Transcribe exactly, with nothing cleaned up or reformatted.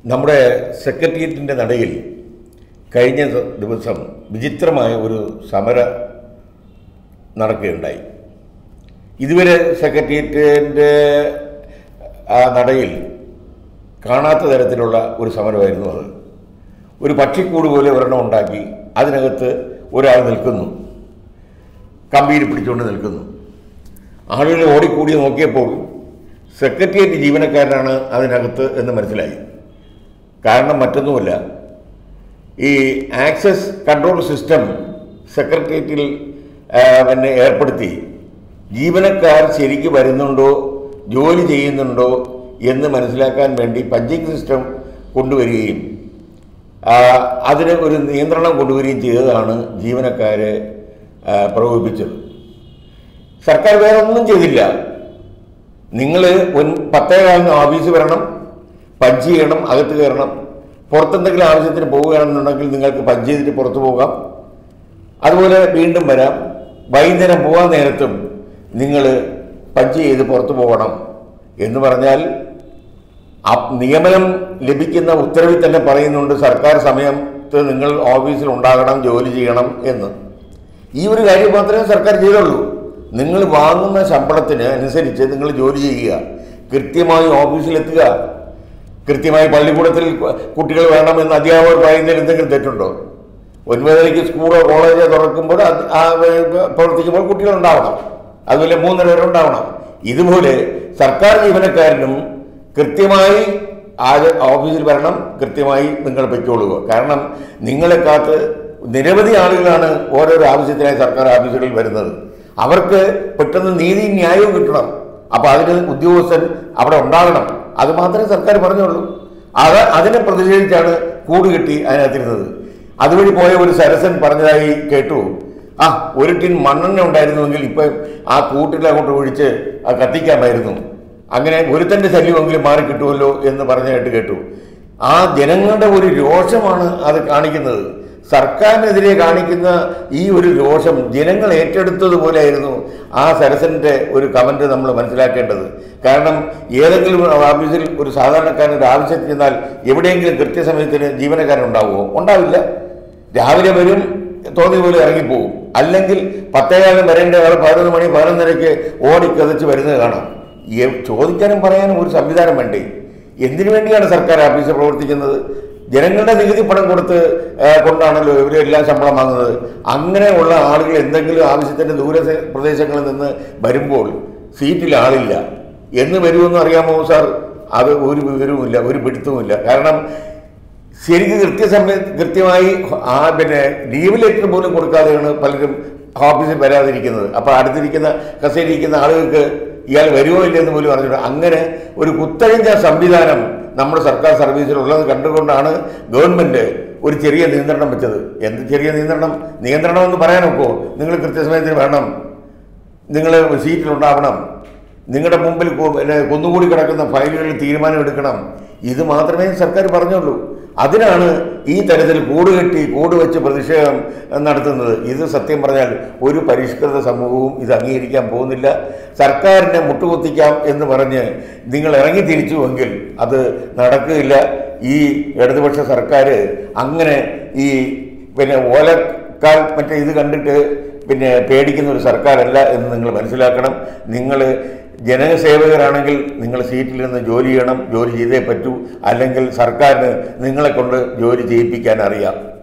നമ്മുടെ സെക്രട്ടേറിയറ്റിൻ്റെ നടയിൽ കഴിഞ്ഞ ദിവസം വിചിത്രമായ ഒരു സമര നടക്കുകയുണ്ടായി. ഇതുവരെ സെക്രട്ടേറിയറ്റിൻ്റെ ആ നടയിൽ കാണാത്ത തരത്തിലുള്ള ഒരു സമരമായിരുന്നു അത്. ഒരു പക്ഷിക്കൂട് പോലെ ഒരെണ്ണം ഉണ്ടാക്കി അതിനകത്ത് ഒരാൾ നിൽക്കുന്നു, കമ്പിയിൽ പിടിച്ചുകൊണ്ട് നിൽക്കുന്നു. ആളുകൾ ഓടിക്കൂടി നോക്കിയപ്പോൾ സെക്രട്ടേറിയറ്റ് ജീവനക്കാരനാണ് അതിനകത്ത് എന്ന് മനസ്സിലായി. കാരണം മറ്റൊന്നുമല്ല, ഈ ആക്സസ് കൺട്രോൾ സിസ്റ്റം സെക്രട്ടേറിയറ്റിൽ പിന്നെ ഏർപ്പെടുത്തി ജീവനക്കാർ ശരിക്ക് വരുന്നുണ്ടോ ജോലി ചെയ്യുന്നുണ്ടോ എന്ന് മനസ്സിലാക്കാൻ വേണ്ടി പഞ്ചിങ് സിസ്റ്റം കൊണ്ടുവരികയും അതിന് ഒരു നിയന്ത്രണം കൊണ്ടുവരികയും ചെയ്തതാണ് ജീവനക്കാരെ പ്രകോപിപ്പിച്ചത്. സർക്കാർ വേറെ ഒന്നും ചെയ്തില്ല. നിങ്ങൾ പത്തേ കാലിന് ഓഫീസ് വരണം, പഞ്ച് ചെയ്യണം, അകത്ത് കയറണം. പുറത്തെന്തെങ്കിലും ആവശ്യത്തിന് പോവുകയാണെന്നുണ്ടെങ്കിൽ നിങ്ങൾക്ക് പഞ്ച് ചെയ്തിട്ട് പുറത്തു പോകാം, അതുപോലെ വീണ്ടും വരാം. വൈകുന്നേരം പോകാൻ നേരത്തും നിങ്ങൾ പഞ്ച് ചെയ്ത് പുറത്തു പോകണം എന്ന് പറഞ്ഞാൽ നിയമനം ലഭിക്കുന്ന ഉത്തരവിൽ തന്നെ പറയുന്നുണ്ട് സർക്കാർ സമയത്ത് നിങ്ങൾ ഓഫീസിൽ ഉണ്ടാകണം, ജോലി ചെയ്യണം എന്ന്. ഈ ഒരു കാര്യം മാത്രമേ സർക്കാർ ചെയ്തുള്ളൂ. നിങ്ങൾ വാങ്ങുന്ന ശമ്പളത്തിന് അനുസരിച്ച് നിങ്ങൾ ജോലി ചെയ്യുക, കൃത്യമായി ഓഫീസിലെത്തുക. കൃത്യമായി പള്ളിക്കൂടത്തിൽ കുട്ടികൾ വേണമെന്ന് അധ്യാപകർ പറയുന്നതിൽ എന്തെങ്കിലും തെറ്റുണ്ടോ? ഒൻപതരയ്ക്ക് സ്കൂളോ കോളേജോ തുറക്കുമ്പോൾ പ്രവർത്തിക്കുമ്പോൾ കുട്ടികളുണ്ടാവണം, അതുപോലെ മൂന്നര വരെ ഉണ്ടാവണം. ഇതുപോലെ സർക്കാർ ജീവനക്കാരനും കൃത്യമായി ആ ഓഫീസിൽ വരണം, കൃത്യമായി നിങ്ങൾ പൊയ്ക്കൊള്ളുക. കാരണം നിങ്ങളെ കാത്ത് നിരവധി ആളുകളാണ് ഓരോരോ ആവശ്യത്തിനായി സർക്കാർ ഓഫീസുകളിൽ വരുന്നത്. അവർക്ക് പെട്ടെന്ന് നീതിയും ന്യായവും കിട്ടണം. അപ്പോൾ അതിന് ഉദ്യോഗസ്ഥൻ അവിടെ ഉണ്ടാകണം. അത് മാത്രമേ സർക്കാർ പറഞ്ഞുള്ളൂ. അത് അതിനെ പ്രതിഷേധിച്ചാണ് കൂട് കെട്ടി അതിനകത്തിരുന്നത്. അതുവഴി പോയ ഒരു സരസൻ പറഞ്ഞതായി കേട്ടു, ആ ഒരു ടിൻ മണ്ണെണ്ണ ഉണ്ടായിരുന്നുവെങ്കിൽ ഇപ്പം ആ കൂട്ടിൽ അങ്ങോട്ട് ഒഴിച്ച് ആ കത്തിക്കാമായിരുന്നു, അങ്ങനെ ഒരുത്തൻ്റെ ശല്യമെങ്കിലും മാറി കിട്ടുമല്ലോ എന്ന് പറഞ്ഞായിട്ട് കേട്ടു. ആ ജനങ്ങളുടെ ഒരു രോഷമാണ് അത് കാണിക്കുന്നത്. സർക്കാരിനെതിരെ കാണിക്കുന്ന ഈ ഒരു രോഷം ജനങ്ങൾ ഏറ്റെടുത്തതുപോലെയായിരുന്നു ആ സരസൻ്റെ ഒരു കമൻറ്റ് നമ്മൾ മനസ്സിലാക്കേണ്ടത്. കാരണം ഏതെങ്കിലും ഓഫീസിൽ ഒരു സാധാരണക്കാരൻ്റെ ആവശ്യത്തിന് ചെന്നാൽ എവിടെയെങ്കിലും കൃത്യസമയത്തിന് ജീവനക്കാരുണ്ടാവുമോ? ഉണ്ടാവില്ല. രാവിലെ വരും, തോന്നിയ പോലെ ഇറങ്ങിപ്പോകും. അല്ലെങ്കിൽ പത്തേകാലം വരേണ്ട ആൾ പതിനൊന്ന് മണി പതിനൊന്നരയ്ക്ക് ഓടിക്കതച്ച് വരുന്നത് കാണാം. ചോദിക്കാനും പറയാനും ഒരു സംവിധാനം വേണ്ടേ? എന്തിനു വേണ്ടിയാണ് സർക്കാർ ഓഫീസ് പ്രവർത്തിക്കുന്നത്? ജനങ്ങളുടെ നികുതി പണം കൊടുത്ത് കൊണ്ടാണല്ലോ ഇവരെല്ലാം ശമ്പളം വാങ്ങുന്നത്. അങ്ങനെയുള്ള ആളുകൾ എന്തെങ്കിലും ആവശ്യത്തിൻ്റെ ദൂര പ്രദേശങ്ങളിൽ നിന്ന് വരുമ്പോൾ സീറ്റിൽ ആളില്ല എന്ന് വരുമെന്ന് അറിയാമോ സാർ? അത് ഒരു വിവരവുമില്ല, ഒരു പിടുത്തവുമില്ല. കാരണം ശരിക്കും കൃത്യസമയ കൃത്യമായി ആ പിന്നെ ലീവ് ലെറ്റർ പോലും കൊടുക്കാതെയാണ് പലരും ഓഫീസിൽ വരാതിരിക്കുന്നത്. അപ്പോൾ അടുത്തിരിക്കുന്ന കസേരയിരിക്കുന്ന ആളുകൾക്ക് ഇയാൾ വരുമോ ഇല്ലെന്ന് പോലും അറിഞ്ഞിട്ട് അങ്ങനെ ഒരു കുത്തഴിഞ്ഞ സംവിധാനം നമ്മുടെ സർക്കാർ സർവീസിലുള്ളത് കണ്ടുകൊണ്ടാണ് ഗവൺമെൻറ് ഒരു ചെറിയ നിയന്ത്രണം വെച്ചത്. എന്ത് ചെറിയ നിയന്ത്രണം? നിയന്ത്രണം എന്ന് പറയാനൊക്കോ? നിങ്ങൾ കൃത്യസമയത്തിന് വേണം, നിങ്ങൾ സീറ്റിലുണ്ടാവണം, നിങ്ങളുടെ മുമ്പിൽ കുന്നുകൂടി കിടക്കുന്ന ഫയലുകളിൽ തീരുമാനം എടുക്കണം. ഇത് മാത്രമേ സർക്കാർ പറഞ്ഞുള്ളൂ. അതിനാണ് ഈ തരത്തിൽ കൂടുകെട്ടി കൂട് വെച്ച് പ്രതിഷേധം നടത്തുന്നത്. ഇത് സത്യം പറഞ്ഞാൽ ഒരു പരിഷ്കൃത സമൂഹവും ഇത് അംഗീകരിക്കാൻ പോകുന്നില്ല. സർക്കാരിനെ മുട്ടുകുത്തിക്കാം എന്ന് പറഞ്ഞ് നിങ്ങൾ ഇറങ്ങി തിരിച്ചുവെങ്കിൽ അത് നടക്കുകയില്ല. ഈ ഇടതുപക്ഷ സർക്കാർ അങ്ങനെ ഈ പിന്നെ ഓലക്കാൽ മറ്റേ ഇത് കണ്ടിട്ട് പിന്നെ പേടിക്കുന്ന ഒരു സർക്കാരല്ല എന്ന് നിങ്ങൾ മനസ്സിലാക്കണം. നിങ്ങൾ ജനസേവകരാണെങ്കിൽ നിങ്ങൾ സീറ്റിൽ നിന്ന് ജോലി ചെയ്യണം, ജോലി ചെയ്തേ പറ്റൂ. അല്ലെങ്കിൽ സർക്കാരിന് നിങ്ങളെ കൊണ്ട് ജോലി ചെയ്യിപ്പിക്കാൻ അറിയാം.